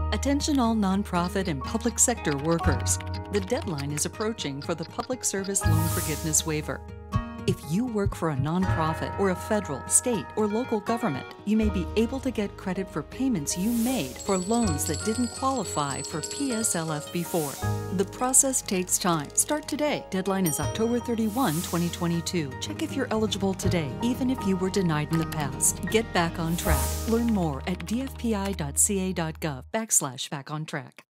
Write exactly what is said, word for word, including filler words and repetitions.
Attention all nonprofit and public sector workers. The deadline is approaching for the Public Service Loan Forgiveness Waiver. If you work for a nonprofit or a federal, state, or local government, you may be able to get credit for payments you made for loans that didn't qualify for P S L F before. The process takes time. Start today. Deadline is October thirty-first, twenty twenty-two. Check if you're eligible today, even if you were denied in the past. Get back on track. Learn more at d f p i dot c a dot gov backslash back on track.